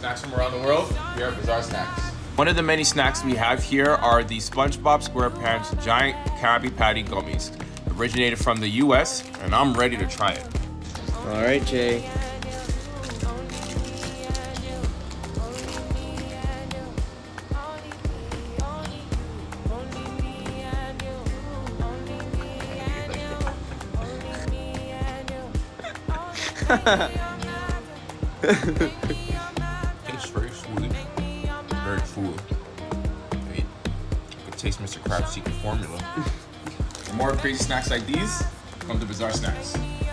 snacks from around the world here at Bizarre Snacks. One of the many snacks we have here are the SpongeBob SquarePants Giant Krabby Patty Gummies. Originated from the US, and I'm ready to try it. All right, Jay. It's very smooth, very full. You can taste Mr. Krabs' secret formula. For more crazy snacks like these, come to Bizarre Snacks.